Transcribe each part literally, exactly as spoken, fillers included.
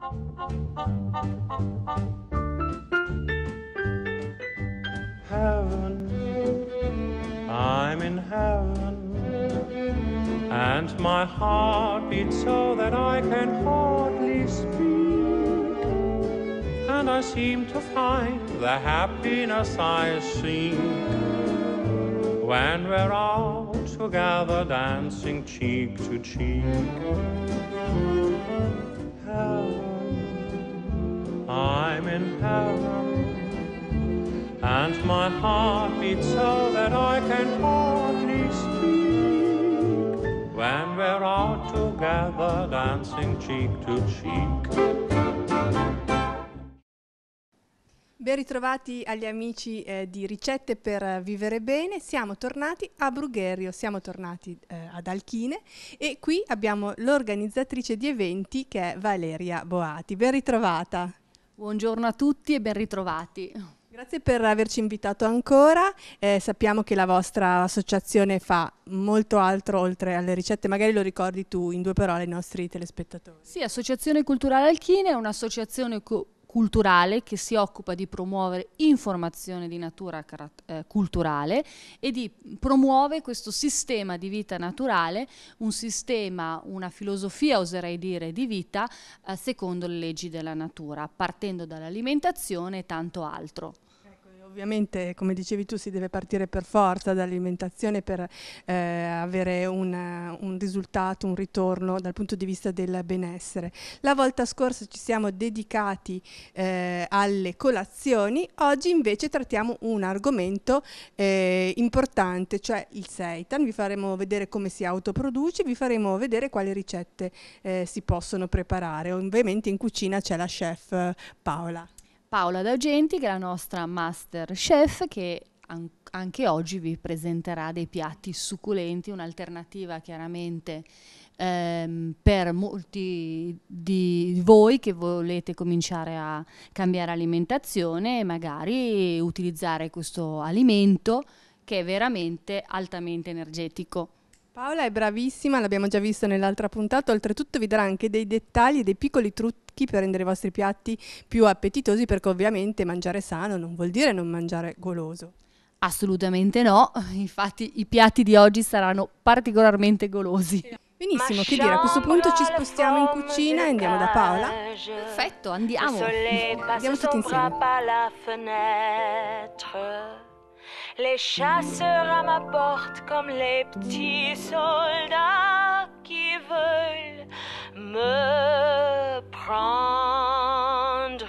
Heaven, I'm in heaven, and my heart beats so that I can hardly speak, and I seem to find the happiness I seek when we're all together dancing cheek to cheek. Heaven, I'm in heaven, and my heart beats so that I can hardly speak when we're all together dancing cheek to cheek. Ben ritrovati agli amici eh, di Ricette per Vivere Bene. Siamo tornati a Brugherio, siamo tornati eh, ad Alchine e qui abbiamo l'organizzatrice di eventi che è Valeria Boati. Ben ritrovata. Buongiorno a tutti e ben ritrovati. Grazie per averci invitato ancora. Eh, sappiamo che la vostra associazione fa molto altro oltre alle ricette, magari lo ricordi tu in due parole ai nostri telespettatori. Sì, Associazione Culturale Alchine è un'associazione culturale che si occupa di promuovere informazione di natura eh, culturale e di promuove questo sistema di vita naturale, un sistema, una filosofia oserei dire di vita eh, secondo le leggi della natura, partendo dall'alimentazione e tanto altro. Ovviamente, come dicevi tu, si deve partire per forza dall'alimentazione per eh, avere un, un risultato, un ritorno dal punto di vista del benessere. La volta scorsa ci siamo dedicati eh, alle colazioni, oggi invece trattiamo un argomento eh, importante, cioè il seitan. Vi faremo vedere come si autoproduce, vi faremo vedere quali ricette eh, si possono preparare. Ovviamente in cucina c'è la chef Paola. Paola D'Augenti, che è la nostra master chef, che an anche oggi vi presenterà dei piatti succulenti, un'alternativa chiaramente ehm, per molti di voi che volete cominciare a cambiare alimentazione e magari utilizzare questo alimento che è veramente altamente energetico. Paola è bravissima, l'abbiamo già visto nell'altra puntata, oltretutto vi darà anche dei dettagli, dei piccoli trucchi per rendere i vostri piatti più appetitosi, perché ovviamente mangiare sano non vuol dire non mangiare goloso. Assolutamente no, infatti i piatti di oggi saranno particolarmente golosi. Benissimo, che dire, a questo punto ci spostiamo in cucina e andiamo da Paola. Perfetto, andiamo. Andiamo tutti insieme. Les chasseurs à ma porte comme les petits soldats qui veulent me prendre.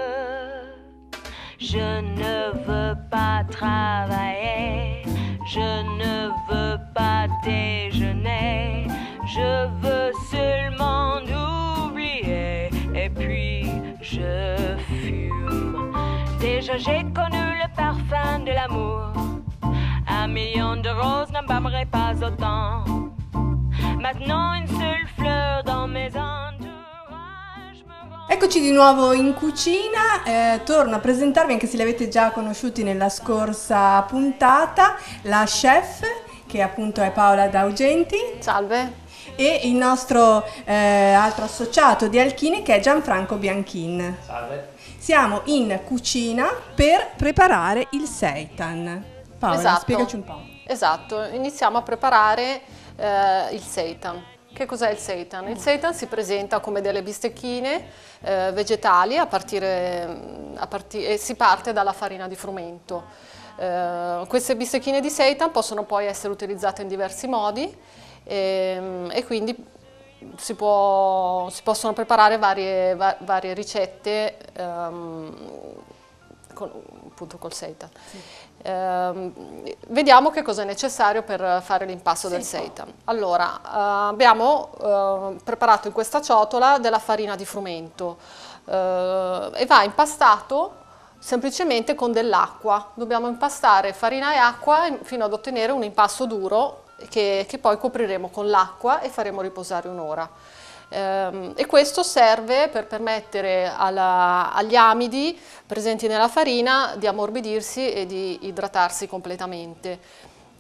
Je ne veux pas travailler, je ne veux pas déjeuner, je veux seulement oublier et puis je fume. Déjà j'ai connu le parfum de l'amour. Un million de roses n'embaumerait pas autant. Maintenant une seule fleur dans mes entourages me rend... Eccoci di nuovo in cucina, eh, torno a presentarvi, anche se li avete già conosciuti nella scorsa puntata, la chef, che appunto è Paola D'Augenti. Salve. E il nostro eh, altro associato di Alchine, che è Gianfranco Bianchin. Salve. Siamo in cucina per preparare il seitan. Paola, esatto. Spiegaci un po'. Esatto, iniziamo a preparare eh, il seitan. Che cos'è il seitan? Il seitan si presenta come delle bistecchine eh, vegetali a partire, a partire, e si parte dalla farina di frumento. Eh, queste bistecchine di seitan possono poi essere utilizzate in diversi modi e, e quindi Si, può, si possono preparare varie, va, varie ricette um, con, appunto col seitan. Sì. Um, vediamo che cosa è necessario per fare l'impasto sì. del seitan. Allora, uh, abbiamo uh, preparato in questa ciotola della farina di frumento uh, e va impastato semplicemente con dell'acqua. Dobbiamo impastare farina e acqua fino ad ottenere un impasto duro Che, che poi copriremo con l'acqua e faremo riposare un'ora. Ehm, e questo serve per permettere alla, agli amidi presenti nella farina di ammorbidirsi e di idratarsi completamente.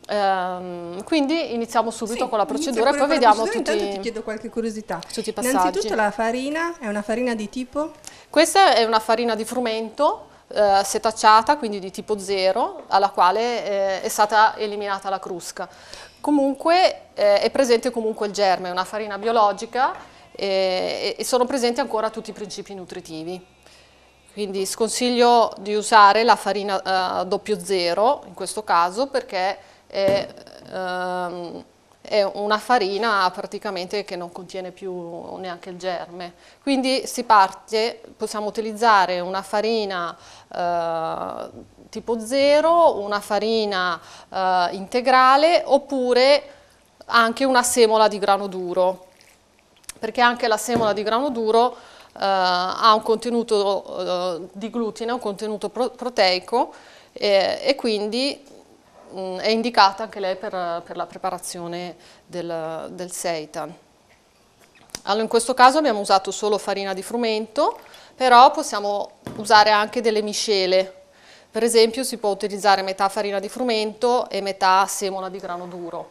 Ehm, quindi iniziamo subito Sì, con la inizia procedura e pure poi con la vediamo procedura. tutti, Intanto ti chiedo qualche curiosità. tutti i passaggi. Innanzitutto la farina è una farina di tipo? Questa è una farina di frumento eh, setacciata, quindi di tipo zero, alla quale eh, è stata eliminata la crusca. Comunque eh, è presente comunque il germe, è una farina biologica eh, e sono presenti ancora tutti i principi nutritivi. Quindi sconsiglio di usare la farina eh, doppio zero in questo caso, perché è, ehm, è una farina praticamente che non contiene più neanche il germe. Quindi si parte, possiamo utilizzare una farina eh, tipo zero, una farina eh, integrale oppure anche una semola di grano duro, perché anche la semola di grano duro Uh, ha un contenuto uh, di glutine, un contenuto pro proteico eh, e quindi mh, è indicata anche lei per, per la preparazione del, del seitan. Allora, in questo caso abbiamo usato solo farina di frumento, però possiamo usare anche delle miscele. Per esempio si può utilizzare metà farina di frumento e metà semola di grano duro.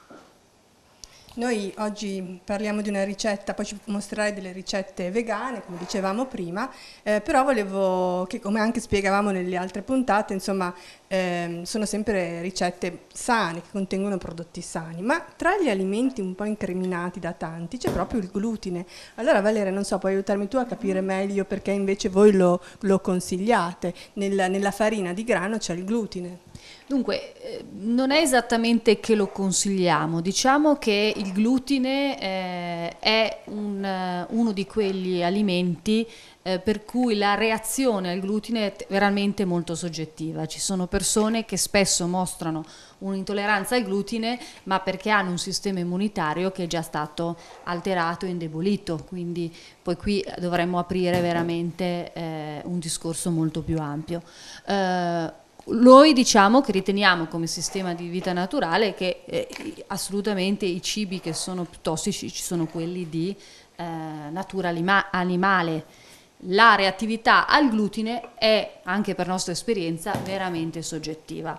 Noi oggi parliamo di una ricetta, poi ci mostrerai delle ricette vegane, come dicevamo prima, eh, però volevo, che come anche spiegavamo nelle altre puntate, insomma, ehm, sono sempre ricette sane, che contengono prodotti sani, ma tra gli alimenti un po' incriminati da tanti c'è proprio il glutine. Allora Valeria, non so, puoi aiutarmi tu a capire meglio perché invece voi lo, lo consigliate? Nella, nella farina di grano c'è il glutine. Dunque, eh, non è esattamente che lo consigliamo, diciamo che il glutine eh, è un, uh, uno di quegli alimenti eh, per cui la reazione al glutine è veramente molto soggettiva. Ci sono persone che spesso mostrano un'intolleranza al glutine, ma perché hanno un sistema immunitario che è già stato alterato e indebolito, quindi poi qui dovremmo aprire veramente eh, un discorso molto più ampio. Eh, Noi diciamo che riteniamo come sistema di vita naturale che eh, assolutamente i cibi che sono più tossici ci sono quelli di eh, natura animale. La reattività al glutine è, anche per nostra esperienza, veramente soggettiva.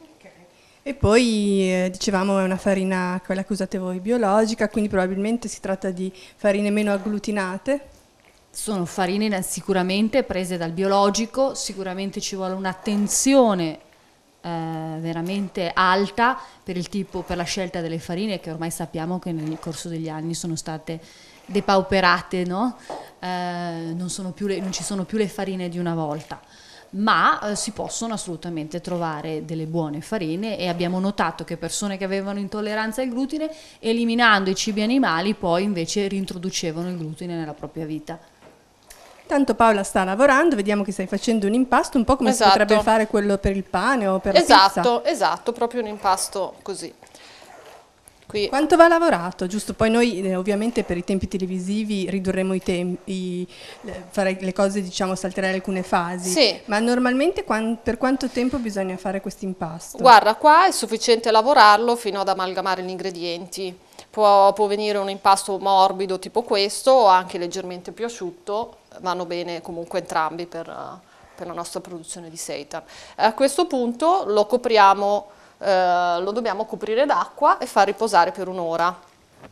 E poi eh, dicevamo è una farina, quella che usate voi, biologica, quindi probabilmente si tratta di farine meno agglutinate. Sono farine sicuramente prese dal biologico, sicuramente ci vuole un'attenzione eh, veramente alta per il tipo, per la scelta delle farine che ormai sappiamo che nel corso degli anni sono state depauperate, no? Eh, non, sono più le, non ci sono più le farine di una volta, ma eh, si possono assolutamente trovare delle buone farine e abbiamo notato che persone che avevano intolleranza al glutine, eliminando i cibi animali, poi invece reintroducevano il glutine nella propria vita. Tanto Paola sta lavorando, vediamo che stai facendo un impasto, un po' come Esatto. si potrebbe fare quello per il pane o per la Esatto, pizza. esatto, proprio un impasto così. Qui. Quanto va lavorato? Giusto, poi noi eh, ovviamente per i tempi televisivi ridurremo i tempi, eh, fare le cose, diciamo, salterei alcune fasi. Sì. Ma normalmente quan- per quanto tempo bisogna fare questo impasto? Guarda, qua è sufficiente lavorarlo fino ad amalgamare gli ingredienti. Può, può venire un impasto morbido tipo questo o anche leggermente più asciutto, vanno bene comunque entrambi per, per la nostra produzione di seitan. A questo punto lo copriamo, eh, lo dobbiamo coprire d'acqua e far riposare per un'ora.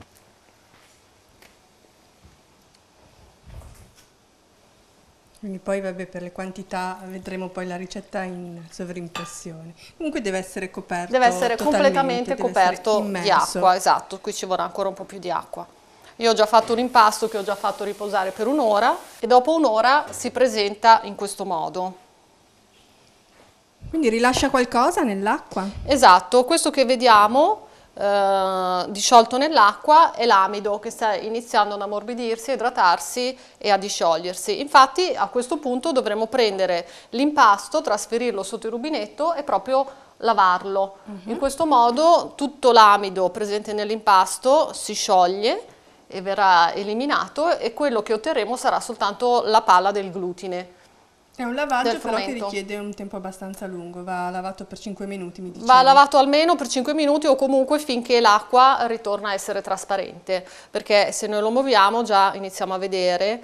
Quindi poi vabbè, per le quantità vedremo poi la ricetta in sovrimpressione. Comunque deve essere coperto Deve essere completamente deve coperto essere di acqua, esatto, qui ci vorrà ancora un po' più di acqua. Io ho già fatto un impasto che ho già fatto riposare per un'ora e dopo un'ora si presenta in questo modo. Quindi rilascia qualcosa nell'acqua? Esatto, questo che vediamo eh, disciolto nell'acqua è l'amido che sta iniziando ad ammorbidirsi, a idratarsi e a disciogliersi. Infatti a questo punto dovremo prendere l'impasto, trasferirlo sotto il rubinetto e proprio lavarlo. Uh-huh. In questo modo tutto l'amido presente nell'impasto si scioglie e verrà eliminato e quello che otterremo sarà soltanto la palla del glutine. È un lavaggio però che richiede un tempo abbastanza lungo, va lavato per cinque minuti, mi dicevi. Va lavato almeno per cinque minuti o comunque finché l'acqua ritorna a essere trasparente, perché se noi lo muoviamo già iniziamo a vedere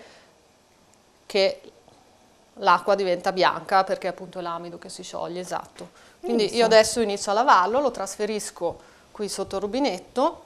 che l'acqua diventa bianca perché appunto è l'amido che si scioglie, esatto. Quindi Benissimo. io adesso inizio a lavarlo, lo trasferisco qui sotto il rubinetto.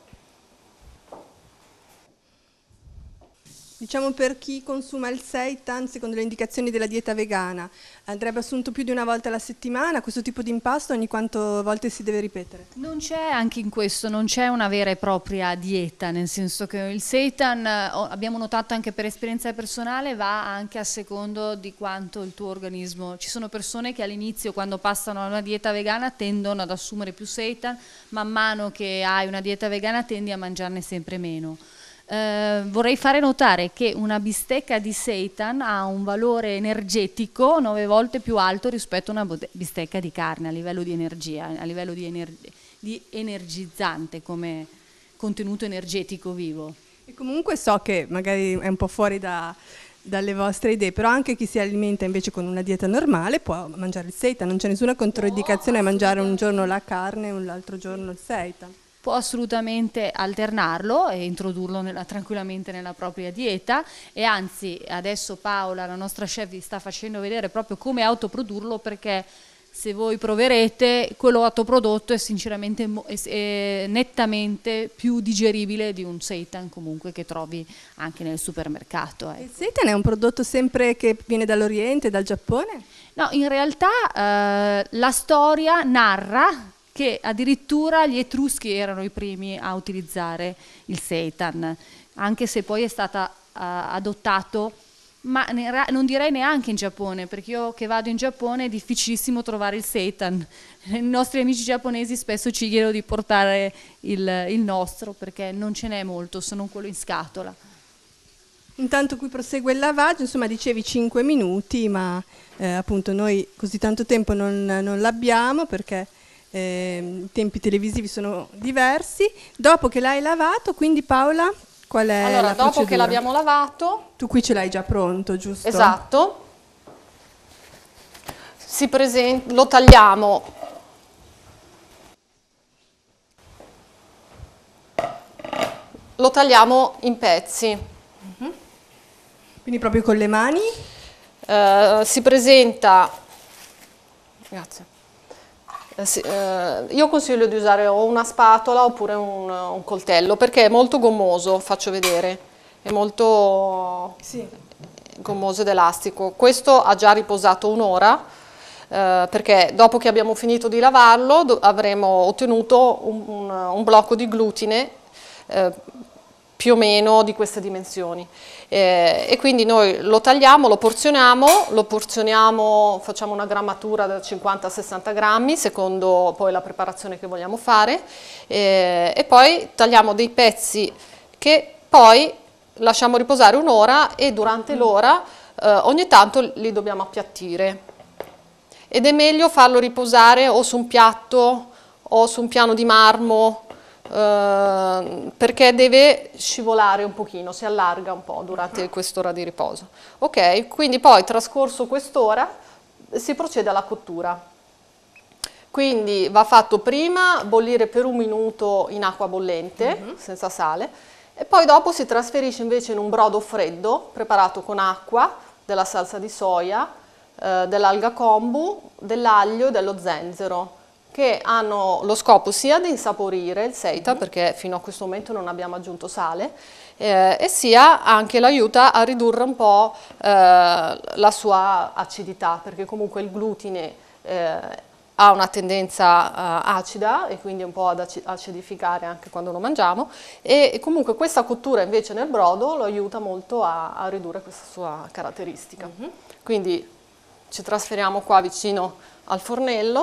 Diciamo, per chi consuma il seitan, secondo le indicazioni della dieta vegana, andrebbe assunto più di una volta alla settimana. Questo tipo di impasto ogni quante volte si deve ripetere? Non c'è, anche in questo, non c'è una vera e propria dieta, nel senso che il seitan, eh, abbiamo notato anche per esperienza personale, va anche a secondo di quanto il tuo organismo. Ci sono persone che all'inizio, quando passano a una dieta vegana, tendono ad assumere più seitan, man mano che hai una dieta vegana tendi a mangiarne sempre meno. Eh, vorrei fare notare che una bistecca di seitan ha un valore energetico nove volte più alto rispetto a una bistecca di carne a livello di energia, a livello di, ener di energizzante come contenuto energetico vivo. E comunque so che magari è un po' fuori da, dalle vostre idee, però anche chi si alimenta invece con una dieta normale può mangiare il seitan, non c'è nessuna controindicazione a mangiare un giorno la carne e l'altro giorno il seitan. Può assolutamente alternarlo e introdurlo nella, tranquillamente nella propria dieta, e anzi adesso Paola, la nostra chef, vi sta facendo vedere proprio come autoprodurlo, perché se voi proverete, quello autoprodotto è sinceramente è, è nettamente più digeribile di un seitan comunque che trovi anche nel supermercato. Ecco. Il seitan è un prodotto sempre che viene dall'Oriente, dal Giappone? No, in realtà eh, la storia narra che addirittura gli Etruschi erano i primi a utilizzare il seitan, anche se poi è stata uh, adottato, ma non direi neanche in Giappone, perché io che vado in Giappone è difficilissimo trovare il seitan. I nostri amici giapponesi spesso ci chiedono di portare il, il nostro, perché non ce n'è molto, se non quello in scatola. Intanto qui prosegue il lavaggio, insomma dicevi cinque minuti, ma eh, appunto noi così tanto tempo non, non l'abbiamo, perché Eh, i tempi televisivi sono diversi. Dopo che l'hai lavato, quindi Paola, qual è Allora, la dopo procedura? che l'abbiamo lavato, Tu qui ce l'hai già pronto, giusto? esatto, si presenta, lo tagliamo lo tagliamo in pezzi. Uh-huh. Quindi proprio con le mani? Eh, si presenta, grazie. Io consiglio di usare o una spatola oppure un, un coltello, perché è molto gommoso, faccio vedere, è molto sì. gommoso ed elastico. Questo ha già riposato un'ora, eh, perché dopo che abbiamo finito di lavarlo avremo ottenuto un, un, un blocco di glutine eh, più o meno di queste dimensioni. Eh, e quindi noi lo tagliamo, lo porzioniamo, lo porzioniamo, facciamo una grammatura da cinquanta a sessanta grammi, secondo poi la preparazione che vogliamo fare, eh, e poi tagliamo dei pezzi che poi lasciamo riposare un'ora, e durante l'ora eh, ogni tanto li dobbiamo appiattire. Ed è meglio farlo riposare o su un piatto o su un piano di marmo, Uh, perché deve scivolare un pochino, si allarga un po' durante quest'ora di riposo. Ok, quindi poi trascorso quest'ora si procede alla cottura. Quindi va fatto prima bollire per un minuto in acqua bollente, uh-huh. senza sale, e poi dopo si trasferisce invece in un brodo freddo preparato con acqua, della salsa di soia, uh, dell'alga kombu, dell'aglio e dello zenzero, che hanno lo scopo sia di insaporire il seitan, perché fino a questo momento non abbiamo aggiunto sale, eh, e sia anche l'aiuta a ridurre un po' eh, la sua acidità, perché comunque il glutine eh, ha una tendenza eh, acida e quindi un po' ad acidificare anche quando lo mangiamo, e, e comunque questa cottura invece nel brodo lo aiuta molto a, a ridurre questa sua caratteristica. Uh-huh. Quindi ci trasferiamo qua vicino al fornello.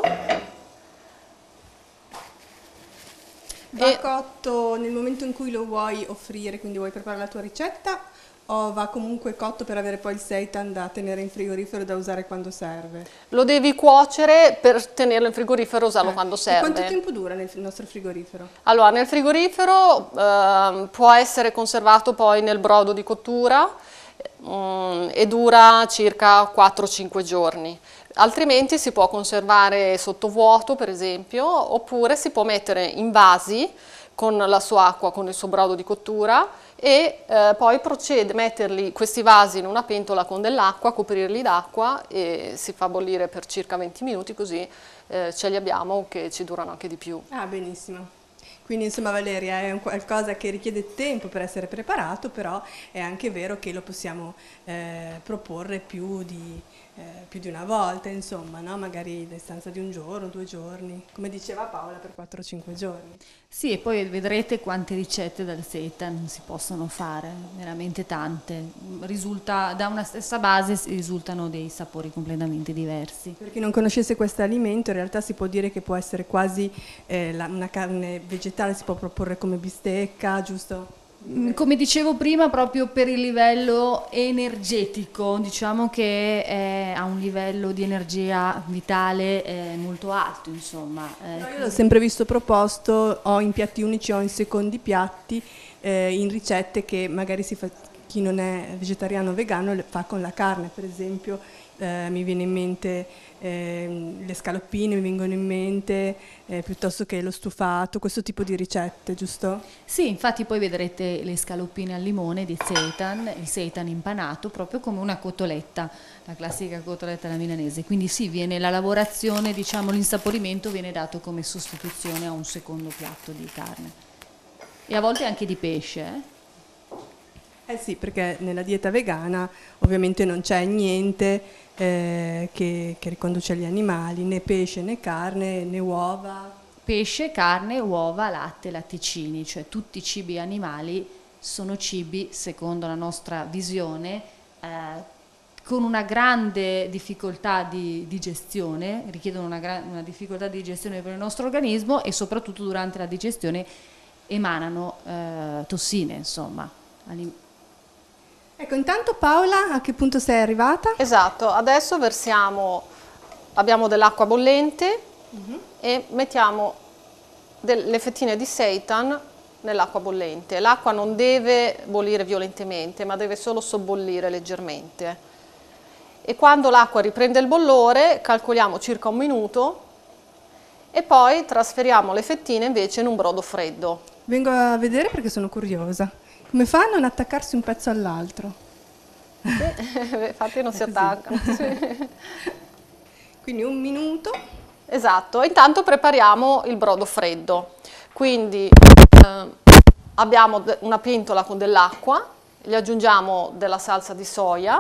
Va e cotto nel momento in cui lo vuoi offrire, quindi vuoi preparare la tua ricetta, o va comunque cotto per avere poi il seitan da tenere in frigorifero e da usare quando serve? Lo devi cuocere per tenerlo in frigorifero e usarlo eh. quando serve. E quanto tempo dura nel nostro frigorifero? Allora, nel frigorifero eh, può essere conservato poi nel brodo di cottura um, e dura circa quattro cinque giorni. Altrimenti si può conservare sottovuoto, per esempio, oppure si può mettere in vasi con la sua acqua, con il suo brodo di cottura, e eh, poi procede a metterli, questi vasi in una pentola con dell'acqua, coprirli d'acqua e si fa bollire per circa venti minuti, così eh, ce li abbiamo che ci durano anche di più. Ah, benissimo. Quindi insomma Valeria è un qualcosa che richiede tempo per essere preparato, però è anche vero che lo possiamo eh, proporre più di, eh, più di una volta, insomma, no? Magari a distanza di un giorno, due giorni, come diceva Paola, per quattro cinque giorni. Sì, e poi vedrete quante ricette dal seitan si possono fare, veramente tante. Risulta, da una stessa base risultano dei sapori completamente diversi. Per chi non conoscesse questo alimento, in realtà si può dire che può essere quasi eh, la, una carne vegetale, si può proporre come bistecca, giusto? Come dicevo prima, proprio per il livello energetico, diciamo che è, ha un livello di energia vitale eh, molto alto, insomma. Eh, No, io l'ho sempre visto proposto o in piatti unici o in secondi piatti, eh, in ricette che magari si fa, chi non è vegetariano o vegano le fa con la carne, per esempio eh, mi viene in mente eh, le scaloppine, mi vengono in mente eh, piuttosto che lo stufato, questo tipo di ricette, giusto? Sì, infatti poi vedrete le scaloppine al limone di seitan, il seitan impanato proprio come una cotoletta, la classica cotoletta alla milanese. Quindi sì, viene la lavorazione, diciamo l'insaporimento viene dato come sostituzione a un secondo piatto di carne. E a volte anche di pesce, eh? Eh sì, perché nella dieta vegana ovviamente non c'è niente eh, che, che riconduce agli animali, né pesce né carne né uova. Pesce, carne, uova, latte, latticini, cioè tutti i cibi animali sono cibi, secondo la nostra visione, eh, con una grande difficoltà di digestione, richiedono una, una difficoltà di digestione per il nostro organismo e soprattutto durante la digestione emanano eh, tossine, insomma. Ecco, intanto Paola, a che punto sei arrivata? Esatto, adesso versiamo, abbiamo dell'acqua bollente uh-huh. e mettiamo delle fettine di seitan nell'acqua bollente. L'acqua non deve bollire violentemente, ma deve solo sobbollire leggermente. E quando l'acqua riprende il bollore, calcoliamo circa un minuto e poi trasferiamo le fettine invece in un brodo freddo. Vengo a vedere perché sono curiosa. Come fa a non attaccarsi un pezzo all'altro? Sì, infatti non si attaccano. Sì. Quindi un minuto. Esatto, intanto prepariamo il brodo freddo. Quindi eh, abbiamo una pentola con dell'acqua, gli aggiungiamo della salsa di soia,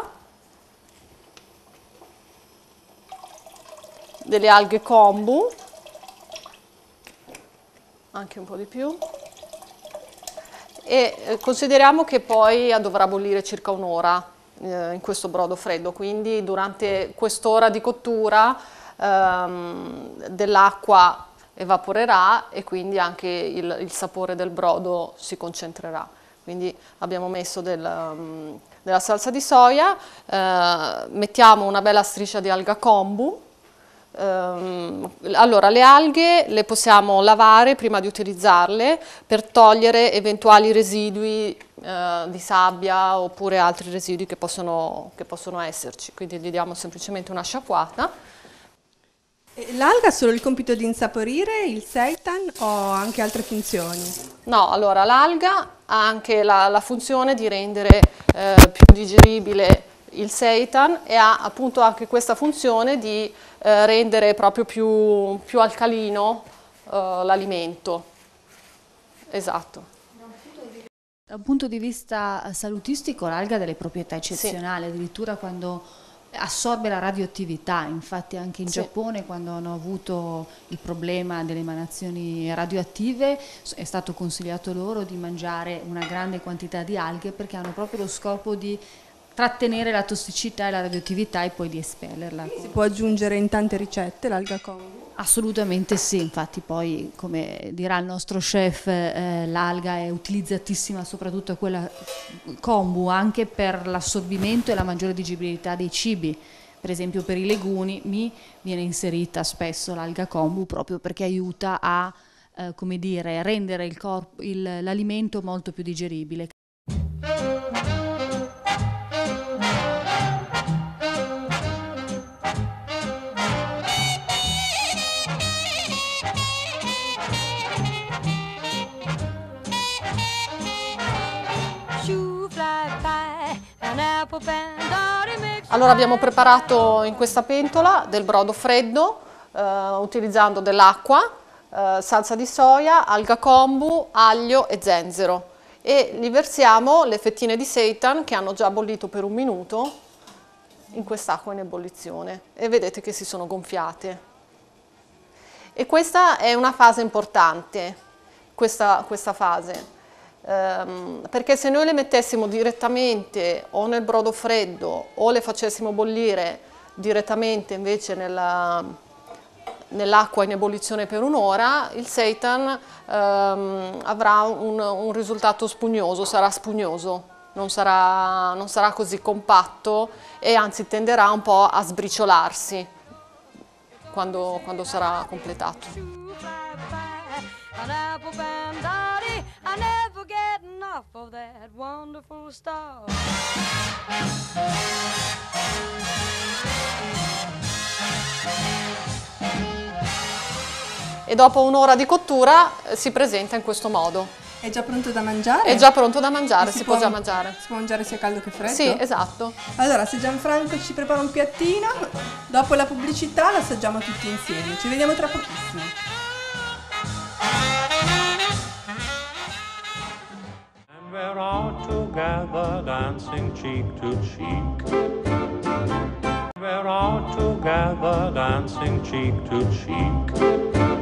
delle alghe kombu, anche un po' di più. E consideriamo che poi dovrà bollire circa un'ora eh, in questo brodo freddo, quindi durante quest'ora di cottura ehm, dell'acqua evaporerà e quindi anche il, il sapore del brodo si concentrerà. Quindi abbiamo messo del, um, della salsa di soia, eh, mettiamo una bella striscia di alga kombu. Allora, le alghe le possiamo lavare prima di utilizzarle per togliere eventuali residui eh, di sabbia oppure altri residui che possono, che possono esserci, quindi gli diamo semplicemente una sciacquata. L'alga ha solo il compito di insaporire il seitan o ha anche altre funzioni? No, allora l'alga ha anche la, la funzione di rendere eh, più digeribile il seitan e ha appunto anche questa funzione di eh, rendere proprio più, più alcalino eh, l'alimento. Esatto. Da un punto di vista salutistico l'alga ha delle proprietà eccezionali, sì. Addirittura quando assorbe la radioattività, infatti anche in sì. Giappone quando hanno avuto il problema delle emanazioni radioattive è stato consigliato loro di mangiare una grande quantità di alghe perché hanno proprio lo scopo di trattenere la tossicità e la radioattività e poi di espellerla. Si può aggiungere in tante ricette l'alga kombu? Assolutamente sì, infatti poi come dirà il nostro chef eh, l'alga è utilizzatissima soprattutto quella kombu anche per l'assorbimento e la maggiore digeribilità dei cibi. Per esempio per i legumi mi viene inserita spesso l'alga kombu proprio perché aiuta a eh, come dire, rendere l'alimento molto più digeribile. Allora abbiamo preparato in questa pentola del brodo freddo eh, utilizzando dell'acqua, eh, salsa di soia, alga kombu, aglio e zenzero e li versiamo le fettine di seitan che hanno già bollito per un minuto in quest'acqua in ebollizione e vedete che si sono gonfiate. E questa è una fase importante, questa, questa fase. Perché se noi le mettessimo direttamente o nel brodo freddo o le facessimo bollire direttamente invece nell'acqua in ebollizione per un'ora, il seitan ehm, avrà un, un risultato spugnoso, sarà spugnoso, non sarà, non sarà così compatto e anzi tenderà un po' a sbriciolarsi quando, quando sarà completato. An apple bandari, I never get enough of that wonderful stuff. E dopo un'ora di cottura eh, si presenta in questo modo. È già pronto da mangiare? È già pronto da mangiare, si, si può, può già mangiare. Si può mangiare sia caldo che freddo? Sì, esatto. Allora, se Gianfranco ci prepara un piattino, dopo la pubblicità lo assaggiamo tutti insieme. Ci vediamo tra pochissimo. We're all together dancing cheek to cheek. We're all together dancing cheek to cheek.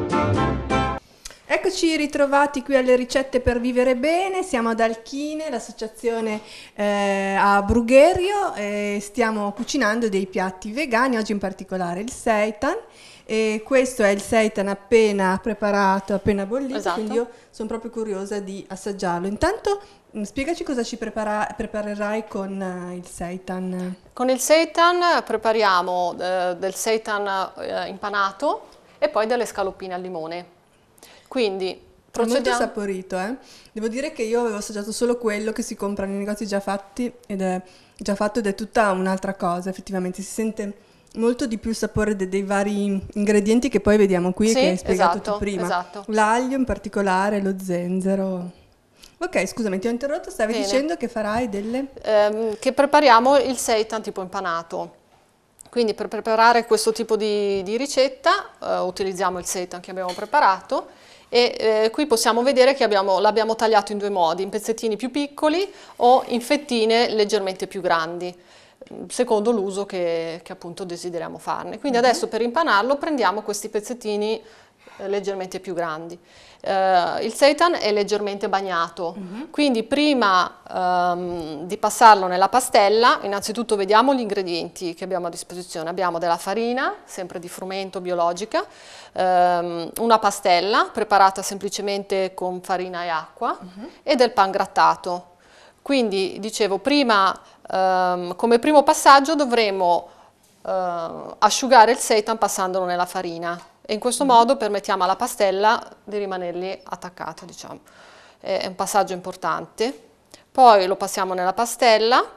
Eccoci ritrovati qui alle Ricette per Vivere Bene, siamo ad Alchine, l'associazione eh, a Brugherio e stiamo cucinando dei piatti vegani, oggi in particolare il seitan. E questo è il seitan appena preparato, appena bollito, esatto. Quindi io sono proprio curiosa di assaggiarlo. Intanto mh, spiegaci cosa ci prepara, preparerai con uh, il seitan. Con il seitan prepariamo eh, del seitan eh, impanato e poi delle scaloppine al limone. Quindi È molto procediamo... saporito, eh? Devo dire che io avevo assaggiato solo quello che si compra nei negozi già fatti ed è già fatto ed è tutta un'altra cosa, effettivamente si sente molto di più il sapore de- dei vari ingredienti che poi vediamo qui Sì, e che hai spiegato esatto, tu prima. esatto. L'aglio in particolare, lo zenzero. Ok, scusami, ti ho interrotto, stavi Bene. dicendo che farai delle... Ehm, che prepariamo il seitan tipo impanato. Quindi per preparare questo tipo di, di ricetta eh, utilizziamo il seitan che abbiamo preparato e eh, qui possiamo vedere che abbiamo, l'abbiamo tagliato in due modi, in pezzettini più piccoli o in fettine leggermente più grandi, secondo l'uso che, che appunto desideriamo farne. Quindi Mm-hmm. adesso per impanarlo prendiamo questi pezzettini eh, leggermente più grandi. Uh, il seitan è leggermente bagnato, Mm-hmm. quindi prima um, di passarlo nella pastella, innanzitutto vediamo gli ingredienti che abbiamo a disposizione. Abbiamo della farina, sempre di frumento biologica, um, una pastella preparata semplicemente con farina e acqua mm-hmm. e del pan grattato. Quindi, dicevo, prima um, come primo passaggio dovremo uh, asciugare il seitan passandolo nella farina. E in questo modo permettiamo alla pastella di rimanergli attaccata, diciamo. È un passaggio importante. Poi lo passiamo nella pastella.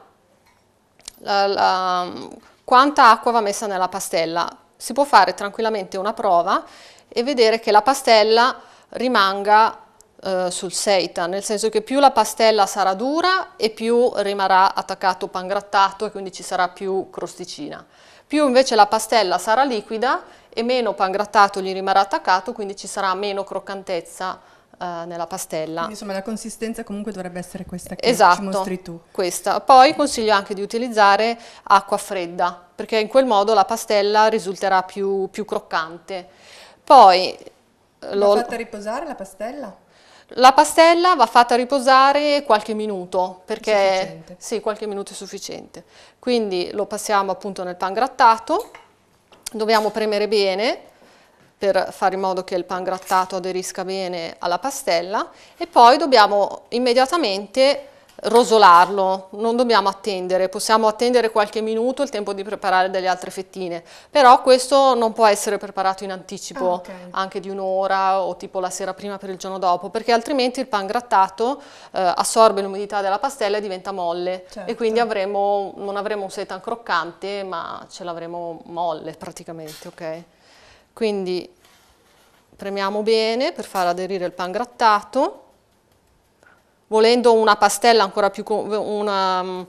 La, la, quanta acqua va messa nella pastella? Si può fare tranquillamente una prova e vedere che la pastella rimanga eh, sul seitan, nel senso che più la pastella sarà dura e più rimarrà attaccato pan grattato e quindi ci sarà più crosticina. Più invece la pastella sarà liquida e meno pan grattato gli rimarrà attaccato, quindi ci sarà meno croccantezza eh, nella pastella. Quindi, insomma, la consistenza comunque dovrebbe essere questa che Esatto, ci mostri tu. questa. Poi consiglio anche di utilizzare acqua fredda, perché in quel modo la pastella risulterà più, più croccante. Poi L'ho fatta riposare la pastella? La pastella va fatta riposare qualche minuto, perché Sufficiente. sì, qualche minuto è sufficiente. Quindi lo passiamo appunto nel pan grattato, dobbiamo premere bene per fare in modo che il pan grattato aderisca bene alla pastella e poi dobbiamo immediatamente rosolarlo, non dobbiamo attendere, possiamo attendere qualche minuto, il tempo di preparare delle altre fettine, però questo non può essere preparato in anticipo, Ah, okay. anche di un'ora o tipo la sera prima per il giorno dopo, perché altrimenti il pan grattato eh, assorbe l'umidità della pastella e diventa molle, Certo. e quindi avremo, non avremo un seitan croccante, ma ce l'avremo molle praticamente, ok? Quindi premiamo bene per far aderire il pan grattato. Volendo una pastella ancora più, una,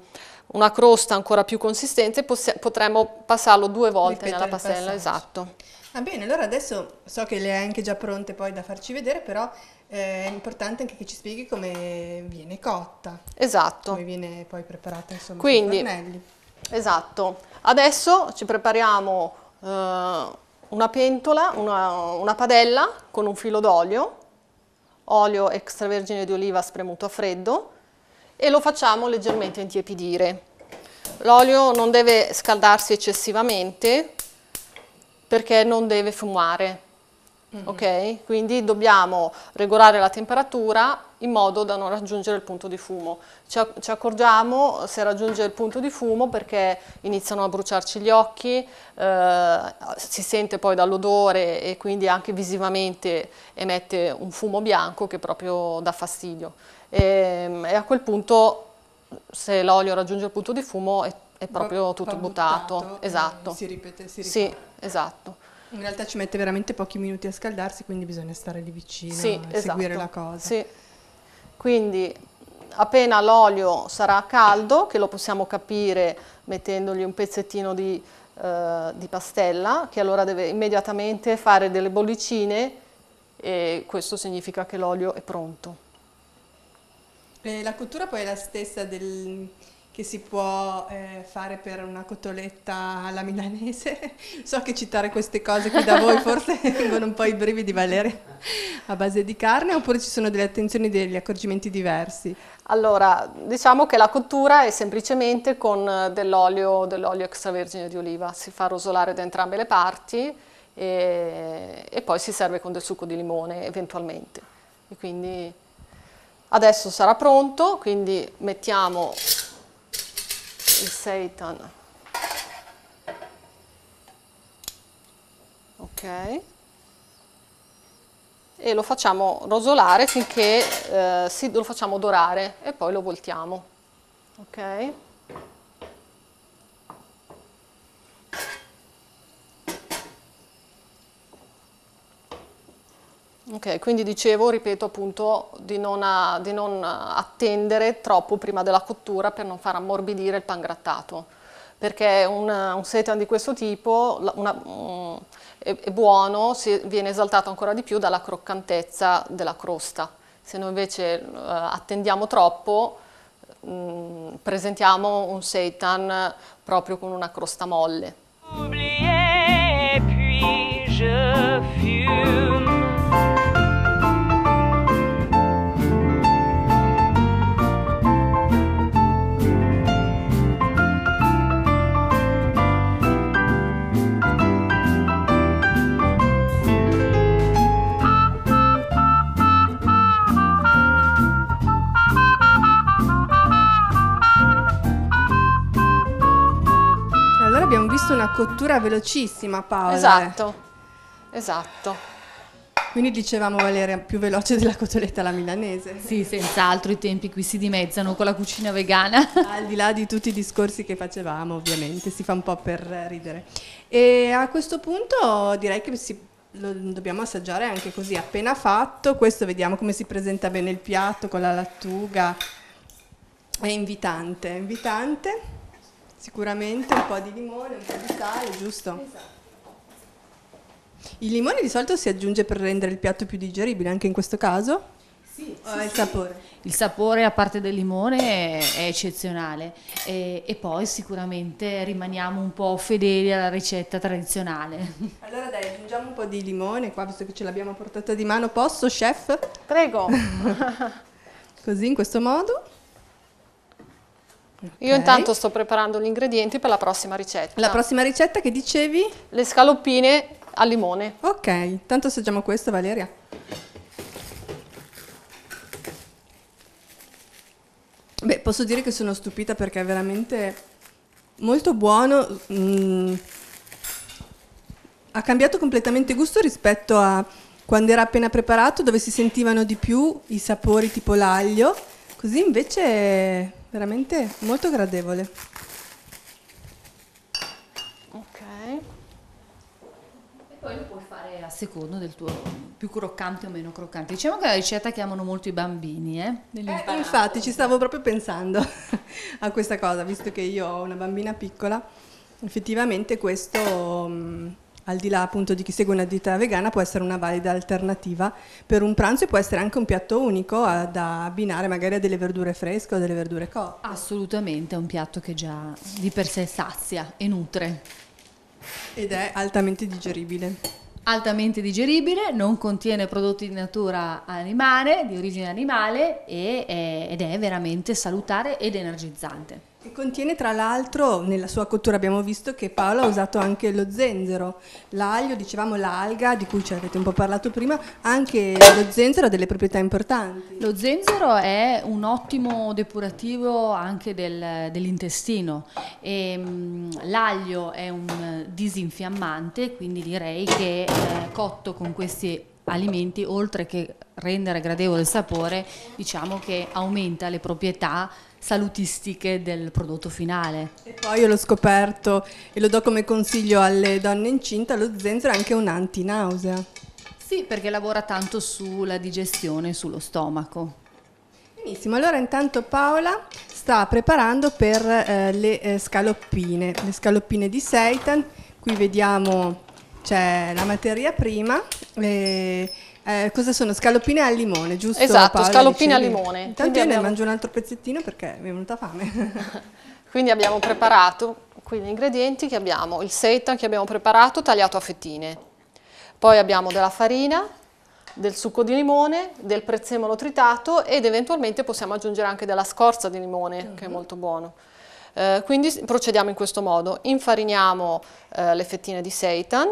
una crosta ancora più consistente, potremmo passarlo due volte Ripetere nella il pastella, passaggio. esatto. Va bene, allora adesso so che le hai anche già pronte poi da farci vedere, però eh, è importante anche che ci spieghi come viene cotta, Esatto. come viene poi preparata insomma Quindi, sui fornelli. Esatto. Adesso ci prepariamo eh, una pentola, una, una padella con un filo d'olio, olio extravergine di oliva spremuto a freddo, e lo facciamo leggermente intiepidire. L'olio non deve scaldarsi eccessivamente perché non deve fumare, mm-hmm. ok? Quindi dobbiamo regolare la temperatura in modo da non raggiungere il punto di fumo. Ci, ci accorgiamo se raggiunge il punto di fumo perché iniziano a bruciarci gli occhi, eh, si sente poi dall'odore e quindi anche visivamente emette un fumo bianco che proprio dà fastidio. E, e a quel punto, se l'olio raggiunge il punto di fumo, è, è proprio Va- tutto va buttato. buttato, Esatto. eh, si ripete, si Sì, rifà. esatto. In realtà ci mette veramente pochi minuti a scaldarsi, quindi bisogna stare lì vicino Sì, e esatto. seguire la cosa. Sì. Quindi appena l'olio sarà caldo, che lo possiamo capire mettendogli un pezzettino di, eh, di pastella, che allora deve immediatamente fare delle bollicine e questo significa che l'olio è pronto. E la cottura poi è la stessa del, che si può eh, fare per una cotoletta alla milanese. So che citare queste cose qui da voi forse vengono un po' i brividi, Valeria, a base di carne, oppure ci sono delle attenzioni, degli accorgimenti diversi? Allora, diciamo che la cottura è semplicemente con dell'olio, dell'olio extravergine di oliva, si fa rosolare da entrambe le parti e, e poi si serve con del succo di limone eventualmente. E quindi adesso sarà pronto, quindi mettiamo il seitan, ok, e lo facciamo rosolare finché eh, si, lo facciamo dorare e poi lo voltiamo, ok. Ok, quindi dicevo, ripeto appunto, di non, a, di non attendere troppo prima della cottura per non far ammorbidire il pangrattato, perché un, un seitan di questo tipo una, um, è, è buono, si, viene esaltato ancora di più dalla croccantezza della crosta. Se noi invece uh, attendiamo troppo, um, presentiamo un seitan proprio con una crosta molle. Oublié, puis je fume. Allora abbiamo visto una cottura velocissima, Paola. Esatto, esatto. Quindi dicevamo, Valeria, più veloce della cotoletta alla milanese. Sì, senz'altro i tempi qui si dimezzano con la cucina vegana. Al di là di tutti i discorsi che facevamo, ovviamente, si fa un po' per ridere. E a questo punto direi che si, lo dobbiamo assaggiare anche così, appena fatto. Questo vediamo come si presenta bene il piatto con la lattuga. È invitante, è invitante. Sicuramente un po' di limone, un po' di sale, giusto? Esatto. Il limone di solito si aggiunge per rendere il piatto più digeribile, anche in questo caso? Sì, O sì, è il sì. sapore? Il sapore, a parte del limone, è, è eccezionale e, e poi sicuramente rimaniamo un po' fedeli alla ricetta tradizionale. Allora dai, aggiungiamo un po' di limone qua, visto che ce l'abbiamo portata di mano. Posso, chef? Prego. Così, in questo modo. Io Ok. intanto sto preparando gli ingredienti per la prossima ricetta. La prossima ricetta che dicevi? Le scaloppine al limone. Ok, tanto assaggiamo questo, Valeria. Beh, posso dire che sono stupita perché è veramente molto buono. Mm, ha cambiato completamente gusto rispetto a quando era appena preparato, dove si sentivano di più i sapori tipo l'aglio. Così invece è veramente molto gradevole. Ok. E poi lo puoi fare fare a secondo del tuo più croccante o meno croccante. Diciamo che è una ricetta che amano molto i bambini, eh? Eh, infatti ci stavo proprio pensando a questa cosa, visto che io ho una bambina piccola, effettivamente questo, mh, al di là appunto di chi segue una dieta vegana, può essere una valida alternativa per un pranzo e può essere anche un piatto unico a- da abbinare magari a delle verdure fresche o delle verdure cotte. Assolutamente, è un piatto che già di per sé sazia e nutre. Ed è altamente digeribile. Altamente digeribile, non contiene prodotti di natura animale, di origine animale e è- ed è veramente salutare ed energizzante. E contiene tra l'altro, nella sua cottura abbiamo visto che Paola ha usato anche lo zenzero, l'aglio, dicevamo l'alga di cui ci avete un po' parlato prima, anche lo zenzero ha delle proprietà importanti. Lo zenzero è un ottimo depurativo anche del- dell'intestino e mh, l'aglio è un disinfiammante, quindi direi che eh, cotto con questi alimenti, oltre che rendere gradevole il sapore, diciamo che aumenta le proprietà salutistiche del prodotto finale. E poi io l'ho scoperto e lo do come consiglio alle donne incinte, lo zenzero è anche un antinausea. Sì, perché lavora tanto sulla digestione, sullo stomaco. Benissimo, allora intanto Paola sta preparando per eh, le eh, scaloppine, le scaloppine di seitan. Qui vediamo c'è la materia prima. eh, eh, cosa sono? Scaloppine al limone, giusto? Esatto, Paola, scaloppine al dicevi? limone. Intanto Quindi io ne abbiamo- mangio un altro pezzettino perché mi è venuta fame. Quindi abbiamo preparato qui gli ingredienti che abbiamo, il seitan che abbiamo preparato tagliato a fettine, poi abbiamo della farina, del succo di limone, del prezzemolo tritato ed eventualmente possiamo aggiungere anche della scorza di limone, che è molto buono. Eh, quindi s- procediamo in questo modo: infariniamo eh, le fettine di seitan,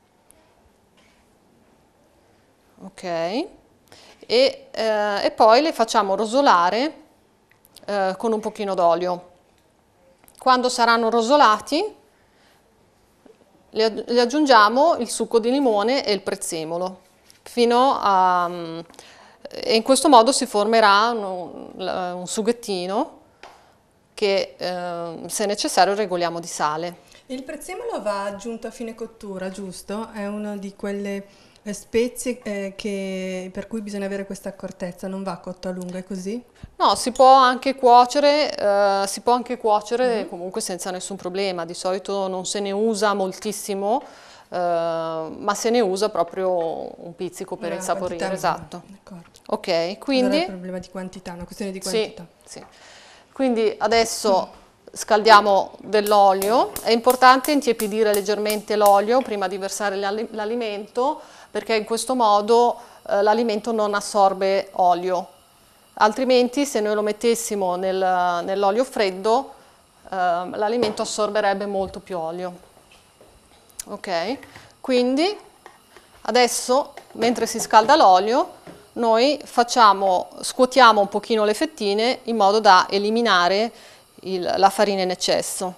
ok, e, eh, e poi le facciamo rosolare eh, con un pochino d'olio. Quando saranno rosolati, le, aggi- le aggiungiamo il succo di limone e il prezzemolo, fino a, mm, e in questo modo si formerà un, un sughettino che, eh, se necessario, regoliamo di sale. Il prezzemolo va aggiunto a fine cottura, giusto? È una di quelle eh, spezie eh, che- per cui bisogna avere questa accortezza, non va cotto a lungo, è così? No, si può anche cuocere, eh, si può anche cuocere comunque senza nessun problema. Di solito non se ne usa moltissimo, eh, ma se ne usa proprio un pizzico per Una insaporire. quantità minima, Esatto. d'accordo. Ok, Allora è quindi un problema di quantità, una questione di sì, quantità. sì. Quindi adesso scaldiamo dell'olio. È importante intiepidire leggermente l'olio prima di versare l'ali- l'alimento, perché in questo modo eh, l'alimento non assorbe olio. Altrimenti, se noi lo mettessimo nel- nell'olio freddo, eh, l'alimento assorberebbe molto più olio. Ok? Quindi adesso, mentre si scalda l'olio, noi facciamo, scuotiamo un pochino le fettine in modo da eliminare il- la farina in eccesso.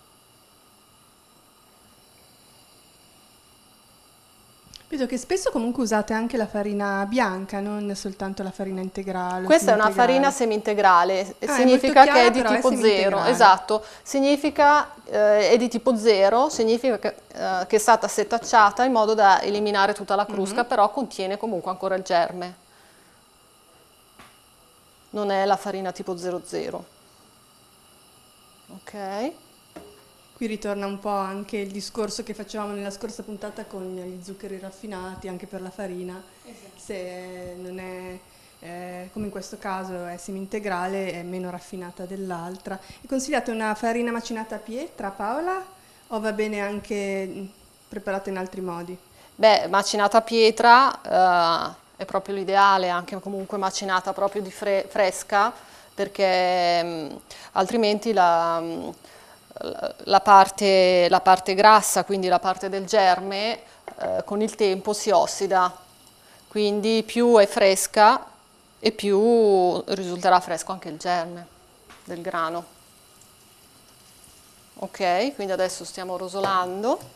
Vedo che spesso comunque usate anche la farina bianca, non soltanto la farina integrale. o Questa è una semi-integrale. farina semi-integrale, Ah, è significa molto che è chiara, di però è tipo zero, semi-integrale. esatto, significa eh, è di tipo zero, significa che, eh, che è stata setacciata in modo da eliminare tutta la crusca, però contiene comunque ancora il germe. Non è la farina tipo zero zero. Ok? Qui ritorna un po' anche il discorso che facevamo nella scorsa puntata con gli zuccheri raffinati, anche per la farina. Se non è, eh, come in questo caso, è semi-integrale, è meno raffinata dell'altra. E consigliate una farina macinata a pietra, Paola, o va bene anche mh, preparata in altri modi? Beh, macinata a pietra eh, è proprio l'ideale, anche comunque macinata proprio di fre- fresca, perché mh, altrimenti la, mh, la, parte, la parte grassa, quindi la parte del germe, eh, con il tempo si ossida. Quindi più è fresca e più risulterà fresco anche il germe del grano. Ok, quindi adesso stiamo rosolando.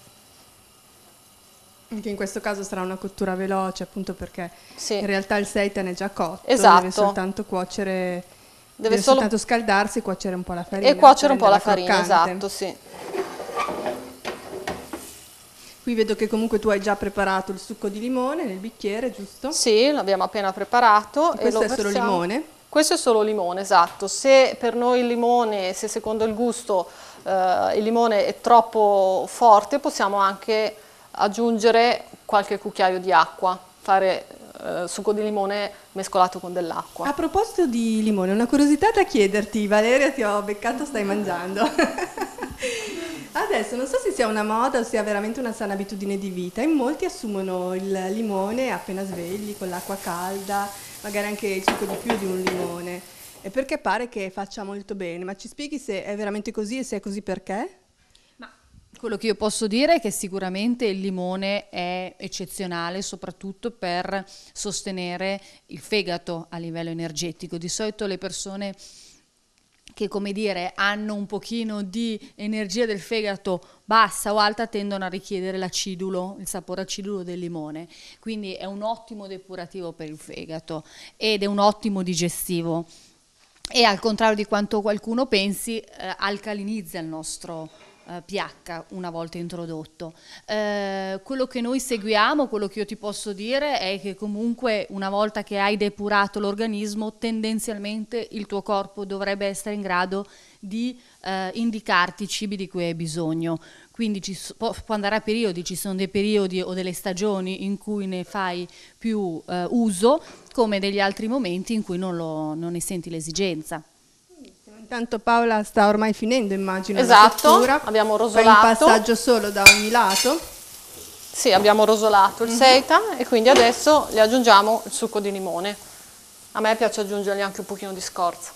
Anche in questo caso sarà una cottura veloce, appunto perché Sì. in realtà il seitan è già cotto, Esatto. deve soltanto cuocere, deve, Deve solo- soltanto scaldarsi e cuocere un po' la farina. E cuocere un per po' la renderla farina, croccante. esatto, sì. Qui vedo che comunque tu hai già preparato il succo di limone nel bicchiere, giusto? Sì, l'abbiamo appena preparato. E questo lo è solo versiamo. limone? Questo è solo limone, esatto. Se per noi il limone, se secondo il gusto eh, il limone è troppo forte, possiamo anche aggiungere qualche cucchiaio di acqua, fare eh, succo di limone mescolato con dell'acqua. A proposito di limone, una curiosità da chiederti, Valeria, ti ho beccato, stai mangiando. Adesso non so se sia una moda o sia veramente una sana abitudine di vita, in molti assumono il limone appena svegli, con l'acqua calda, magari anche il succo di più di un limone, e perché pare che faccia molto bene, ma ci spieghi se è veramente così e se è così perché? Ma quello che io posso dire è che sicuramente il limone è eccezionale, soprattutto per sostenere il fegato a livello energetico. Di solito le persone che, come dire, hanno un pochino di energia del fegato bassa o alta tendono a richiedere l'acidulo, il sapore acidulo del limone, quindi è un ottimo depurativo per il fegato ed è un ottimo digestivo e, al contrario di quanto qualcuno pensi, eh, alcalinizza il nostro Uh, pH una volta introdotto. Uh, quello che noi seguiamo, quello che io ti posso dire è che comunque una volta che hai depurato l'organismo, tendenzialmente il tuo corpo dovrebbe essere in grado di uh, indicarti i cibi di cui hai bisogno. Quindi ci può, può andare a periodi, ci sono dei periodi o delle stagioni in cui ne fai più uh, uso, come degli altri momenti in cui non, lo, non ne senti l'esigenza. Intanto Paola sta ormai finendo, immagino, esatto, la cottura. Abbiamo rosolato. Fai un passaggio solo da ogni lato. Sì, abbiamo rosolato il mm-hmm. seitan e quindi adesso gli aggiungiamo il succo di limone. A me piace aggiungergli anche un pochino di scorza.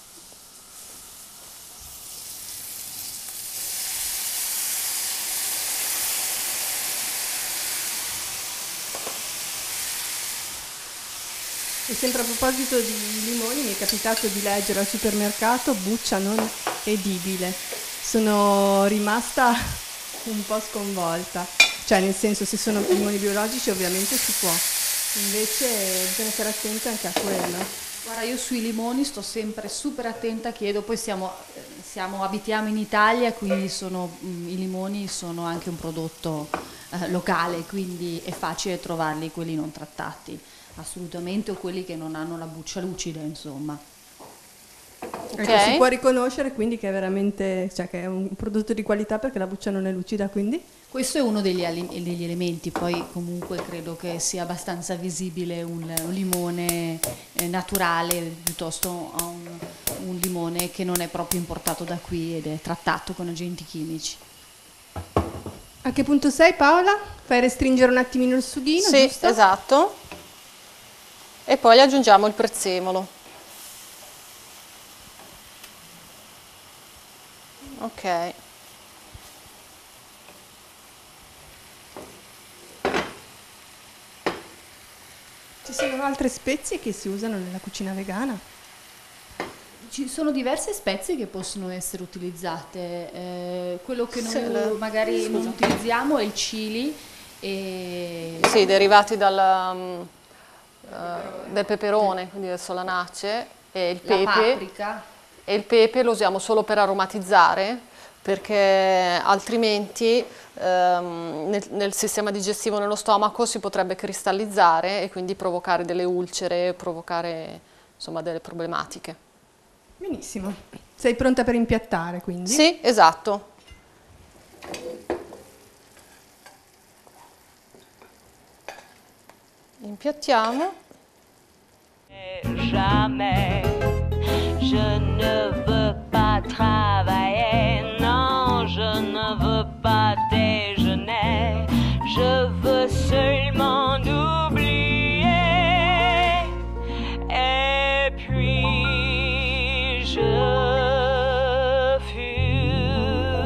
E sempre a proposito di limoni, mi è capitato di leggere al supermercato buccia non edibile. Sono rimasta un po' sconvolta, cioè nel senso, se sono limoni biologici ovviamente si può, invece bisogna stare attenti anche a quello. Guarda, io sui limoni sto sempre super attenta, chiedo, poi siamo, siamo abitiamo in Italia, quindi sono, mh, i limoni sono anche un prodotto eh, locale, quindi è facile trovarli quelli non trattati. Assolutamente, o quelli che non hanno la buccia lucida, insomma. Okay. Ecco, si può riconoscere quindi che è veramente, cioè che è un prodotto di qualità perché la buccia non è lucida, quindi? Questo è uno degli, degli elementi, poi comunque credo che sia abbastanza visibile un, un limone eh, naturale piuttosto a un, un limone che non è proprio importato da qui ed è trattato con agenti chimici. A che punto sei, Paola? Fai restringere un attimino il sughino, sì, giusto? Esatto. E poi gli aggiungiamo il prezzemolo. Ok. Ci sono altre spezie che si usano nella cucina vegana? Ci sono diverse spezie che possono essere utilizzate. Eh, quello che noi sì, magari scusa. non utilizziamo è il chili. E... Sì, derivati dal... Um, Uh, del peperone, quindi del solanace, e il pepe. La paprika. E il pepe lo usiamo solo per aromatizzare, perché altrimenti um, nel, nel sistema digestivo nello stomaco si potrebbe cristallizzare e quindi provocare delle ulcere, provocare insomma delle problematiche. Benissimo. Sei pronta per impiattare quindi? Sì, esatto. Impiattiamo. Jamais je ne veux pas travailler, non, je ne veux pas déjeuner, je veux seulement oublier, et puis je fuis.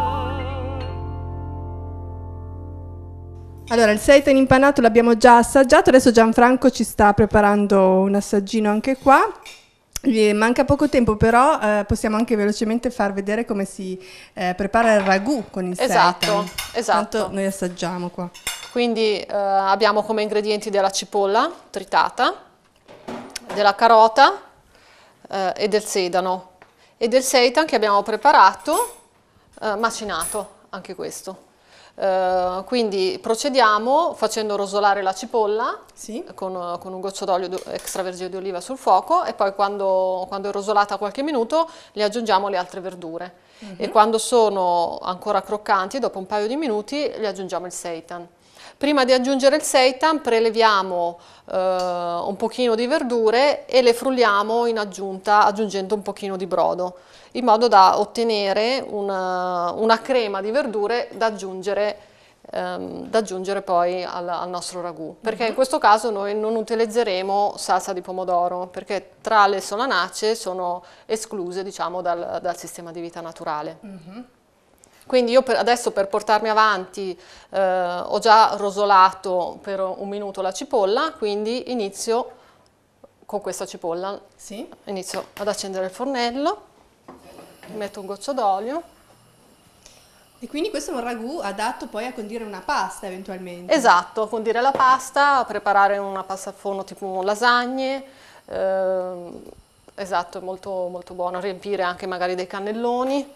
Allora, il seitan impanato l'abbiamo già assaggiato, adesso Gianfranco ci sta preparando un assaggino anche qua. Gli manca poco tempo, però eh, possiamo anche velocemente far vedere come si eh, prepara il ragù con il esatto, seitan. Esatto. Tanto noi assaggiamo qua. Quindi eh, abbiamo come ingredienti della cipolla tritata, della carota eh, e del sedano e del seitan che abbiamo preparato, eh, macinato, anche questo. Uh, quindi procediamo facendo rosolare la cipolla Sì. con, con un goccio d'olio extravergine di oliva sul fuoco e poi quando, quando è rosolata qualche minuto le aggiungiamo le altre verdure. Uh-huh. E quando sono ancora croccanti, dopo un paio di minuti, gli aggiungiamo il seitan. Prima di aggiungere il seitan preleviamo uh, un pochino di verdure e le frulliamo in aggiunta aggiungendo un pochino di brodo, in modo da ottenere una, una crema di verdure da aggiungere, um, da aggiungere poi al, al nostro ragù. Perché in questo caso noi non utilizzeremo salsa di pomodoro, perché tra le solanacee sono escluse, diciamo, dal, dal sistema di vita naturale. Uh-huh. Quindi io per, adesso per portarmi avanti eh, ho già rosolato per un minuto la cipolla, quindi inizio con questa cipolla. Sì. Inizio ad accendere il fornello. Metto un goccio d'olio. E quindi questo è un ragù adatto poi a condire una pasta eventualmente? Esatto, a condire la pasta, a preparare una pasta a forno tipo lasagne, eh, esatto, è molto, molto buono, a riempire anche magari dei cannelloni.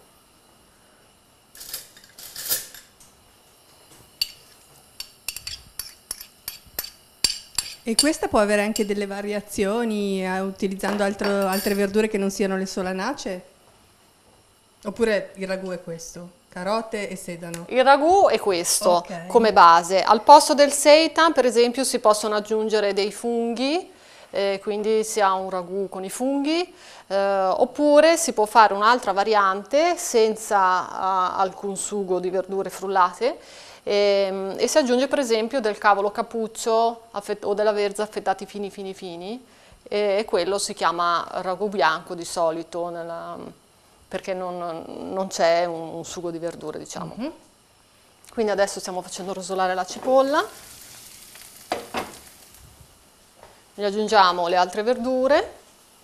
E questa può avere anche delle variazioni eh, utilizzando altro, altre verdure che non siano le solanacee? Oppure il ragù è questo? Carote e sedano? Il ragù è questo, okay, come base. Al posto del seitan, per esempio, si possono aggiungere dei funghi, eh, quindi si ha un ragù con i funghi, eh, oppure si può fare un'altra variante senza uh, alcun sugo di verdure frullate, e, e si aggiunge per esempio del cavolo cappuccio o della verza affettati fini fini fini, e, e quello si chiama ragù bianco di solito, nella, perché non, non c'è un, un sugo di verdure, diciamo. Mm-hmm. Quindi adesso stiamo facendo rosolare la cipolla, gli aggiungiamo le altre verdure.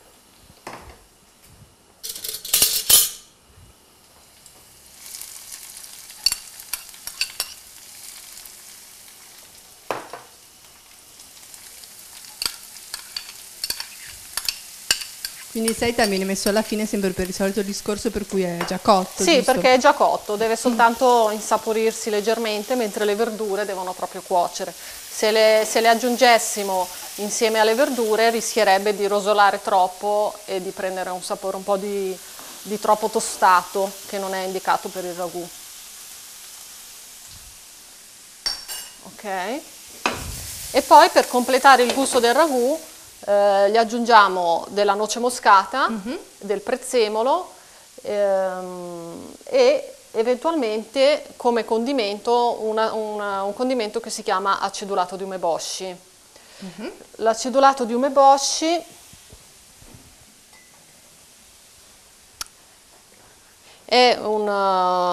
Quindi il seitan viene messo alla fine sempre per il solito discorso per cui è già cotto, Sì, giusto? perché è già cotto, deve soltanto insaporirsi leggermente, mentre le verdure devono proprio cuocere. Se le, se le aggiungessimo insieme alle verdure rischierebbe di rosolare troppo e di prendere un sapore un po' di, di troppo tostato, che non è indicato per il ragù. Ok. E poi per completare il gusto del ragù Eh, gli aggiungiamo della noce moscata, mm-hmm. del prezzemolo ehm, e eventualmente come condimento una, una, un condimento che si chiama acedolato di umeboshi. Mm-hmm. L'acedolato di umeboshi è un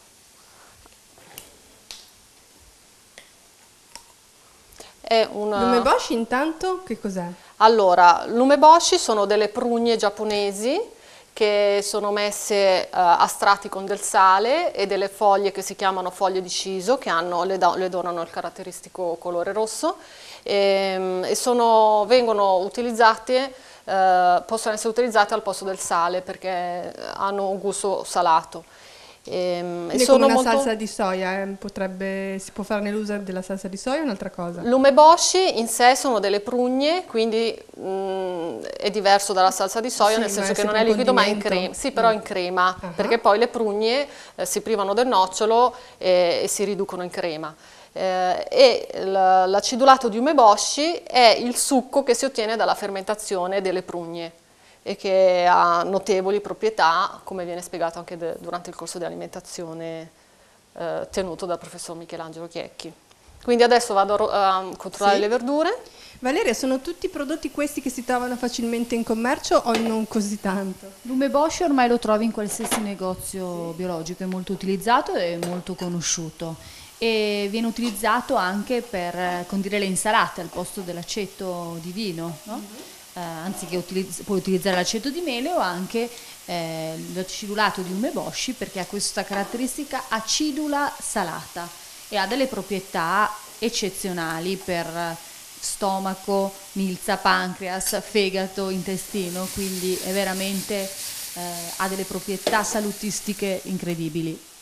è una... L'umeboshi intanto che cos'è? Allora, l'umeboshi sono delle prugne giapponesi che sono messe uh, a strati con del sale e delle foglie che si chiamano foglie di shiso, che hanno, le, do, le donano il caratteristico colore rosso, e, e sono, vengono utilizzate, uh, possono essere utilizzate al posto del sale perché hanno un gusto salato. E, e sono come una molto... salsa di soia, eh? Potrebbe, si può farne l'uso della salsa di soia o un'altra cosa? L'umeboshi in sé sono delle prugne, quindi mh, è diverso dalla salsa di soia, sì, nel senso che non è liquido ma è in crema, sì, però in crema, uh-huh. perché poi le prugne eh, si privano del nocciolo e, e si riducono in crema. Eh, e l'acidulato di umeboshi è il succo che si ottiene dalla fermentazione delle prugne e che ha notevoli proprietà, come viene spiegato anche de, durante il corso di alimentazione eh, tenuto dal professor Michelangelo Chiecchi. Quindi adesso vado a, a controllare sì. le verdure. Valeria, sono tutti prodotti questi che si trovano facilmente in commercio o non così tanto? L'umeboshi ormai lo trovi in qualsiasi negozio sì. biologico, è molto utilizzato e molto conosciuto. E viene utilizzato anche per condire le insalate al posto dell'aceto di vino, no? Mm-hmm. Uh, anziché utilizz- puoi utilizzare l'aceto di mele o anche eh, l'acidulato di umeboshi, perché ha questa caratteristica acidula salata e ha delle proprietà eccezionali per stomaco, milza, pancreas, fegato, intestino, quindi è veramente eh, ha delle proprietà salutistiche incredibili.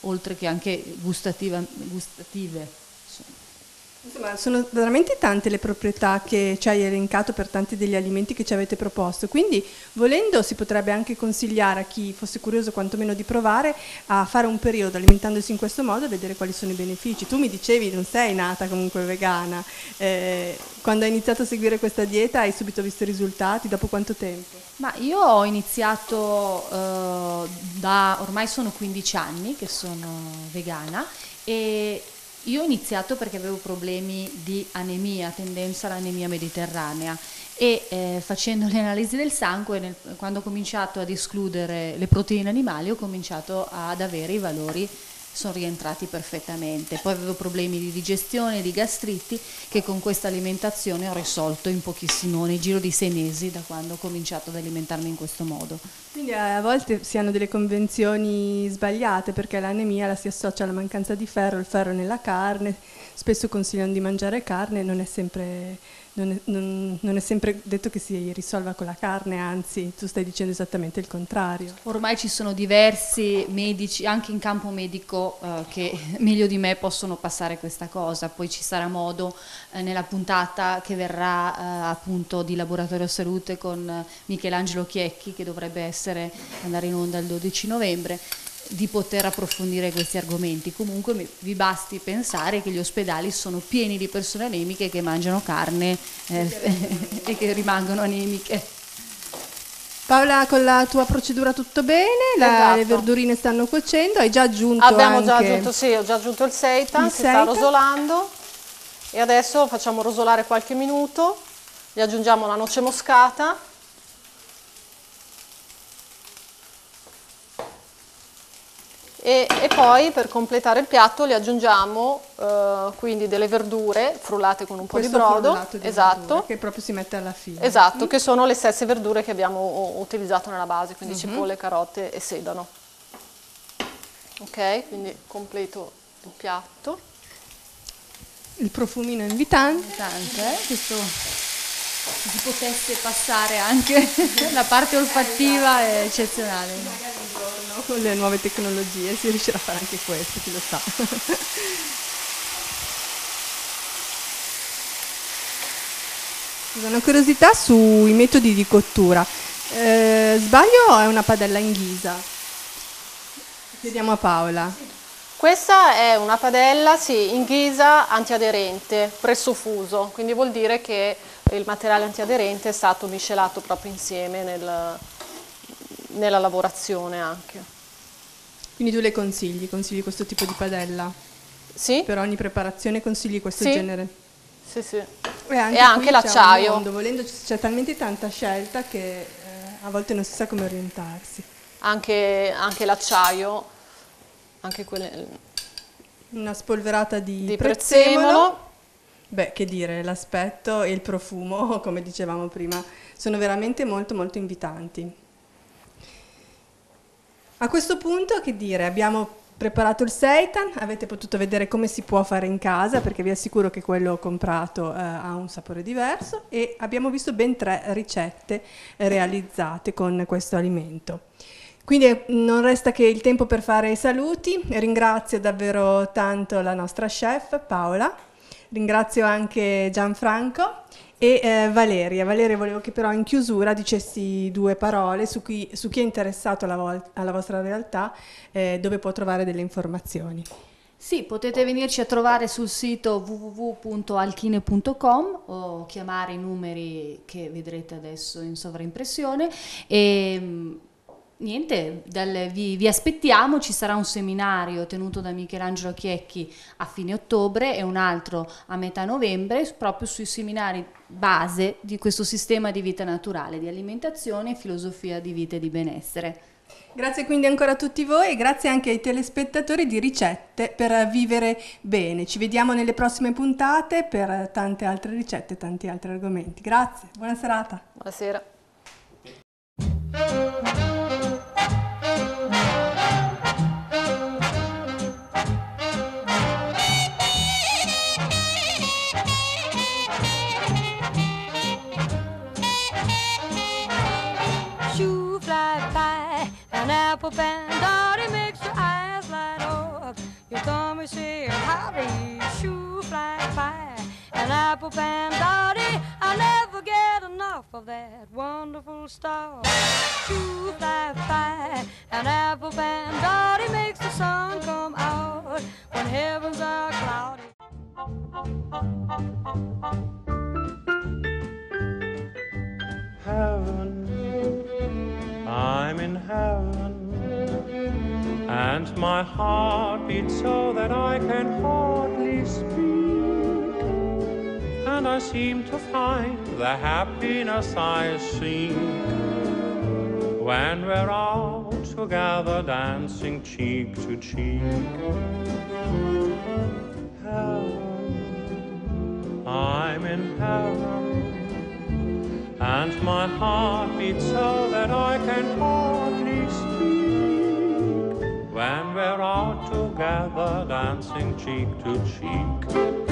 oltre che anche gustativa, gustative. Insomma, sono veramente tante le proprietà che ci hai elencato per tanti degli alimenti che ci avete proposto, quindi volendo si potrebbe anche consigliare a chi fosse curioso quantomeno di provare a fare un periodo alimentandosi in questo modo e vedere quali sono i benefici. Tu mi dicevi non sei nata comunque vegana, eh, quando hai iniziato a seguire questa dieta hai subito visto i risultati, dopo quanto tempo? Ma io ho iniziato eh, da, ormai sono quindici anni che sono vegana, e io ho iniziato perché avevo problemi di anemia, tendenza all'anemia mediterranea, e eh, facendo le analisi del sangue, nel, quando ho cominciato ad escludere le proteine animali, ho cominciato ad avere i valori, sono rientrati perfettamente. Poi avevo problemi di digestione, di gastriti, che con questa alimentazione ho risolto in pochissimo, nel giro di sei mesi da quando ho cominciato ad alimentarmi in questo modo. Quindi a volte si hanno delle convenzioni sbagliate, perché l'anemia la si associa alla mancanza di ferro, il ferro nella carne, spesso consigliano di mangiare carne, non è sempre, non è, non, non è sempre detto che si risolva con la carne, anzi tu stai dicendo esattamente il contrario. Ormai ci sono diversi medici, anche in campo medico, eh, che meglio di me possono passare questa cosa. Poi ci sarà modo eh, nella puntata che verrà eh, appunto di Laboratorio Salute con eh, Michelangelo Chiecchi, che dovrebbe essere andare in onda il dodici novembre, di poter approfondire questi argomenti. Comunque mi, vi basti pensare che gli ospedali sono pieni di persone anemiche che mangiano carne eh, e che rimangono anemiche. Paola, con la tua procedura tutto bene, la, Esatto. Le verdurine stanno cuocendo, hai già aggiunto Abbiamo anche... già aggiunto, sì, ho già aggiunto il seitan, Il si sta seitan. rosolando, e adesso facciamo rosolare qualche minuto, gli aggiungiamo la noce moscata. E, e poi per completare il piatto gli aggiungiamo eh, quindi delle verdure frullate con un po' questo di brodo, frullato di esatto, verdure, che proprio si mette alla fine. esatto, che sono le stesse verdure che abbiamo utilizzato nella base, quindi Mhm. cipolle, carote e sedano. Ok, quindi completo il piatto. Il profumino invitante. Tante, eh? Questo, se si potesse passare anche la parte olfattiva è eccezionale. Magari un giorno con le nuove tecnologie si riuscirà a fare anche questo, chi lo sa. Una curiosità sui metodi di cottura. Eh, sbaglio o è una padella in ghisa? Chiediamo a Paola. Questa è una padella, sì, in ghisa antiaderente, presso fuso, quindi vuol dire che il materiale antiaderente è stato miscelato proprio insieme nel, nella lavorazione anche. Quindi tu le consigli, consigli questo tipo di padella? Sì? Per ogni preparazione consigli questo Sì. genere? Sì, sì. E anche, E anche qui c'è l'acciaio. un mondo, volendo c'è talmente tanta scelta che eh, a volte non si sa come orientarsi. Anche, anche l'acciaio, anche quelle Una spolverata di, di prezzemolo. prezzemolo. Beh, che dire, l'aspetto e il profumo, come dicevamo prima, sono veramente molto molto invitanti. A questo punto, che dire, abbiamo preparato il seitan, avete potuto vedere come si può fare in casa, perché vi assicuro che quello comprato eh, ha un sapore diverso, e abbiamo visto ben tre ricette realizzate con questo alimento. Quindi eh, non resta che il tempo per fare i saluti. Ringrazio davvero tanto la nostra chef Paola, ringrazio anche Gianfranco e eh, Valeria. Valeria, volevo che però in chiusura dicessi due parole su chi, su chi è interessato alla, vol- alla vostra realtà, eh, dove può trovare delle informazioni. Sì, potete venirci a trovare sul sito w w w punto alchine punto com o chiamare i numeri che vedrete adesso in sovraimpressione e mh, niente, dal- vi, vi aspettiamo. Ci sarà un seminario tenuto da Michelangelo Chiecchi a fine ottobre e un altro a metà novembre, proprio sui seminari base di questo sistema di vita naturale, di alimentazione e filosofia di vita e di benessere. Grazie quindi ancora a tutti voi e grazie anche ai telespettatori di Ricette per vivere bene. Ci vediamo nelle prossime puntate per tante altre ricette e tanti altri argomenti. Grazie, buona serata. Buonasera. Shoe fly by, an apple bandari makes your eyes light. Oh, Tommy saying howdy, shoo fly pie, and apple pandari. I never get enough of that wonderful star. Shoo fly pie, and apple pandari makes the sun come out when heavens are cloudy. Heaven, I'm in heaven, and my heart beats so that I can hardly speak, and I seem to find the happiness I seek when we're all together dancing cheek to cheek. Heaven, I'm in heaven, and my heart beats so that I can hardly speak when we're all together dancing cheek to cheek.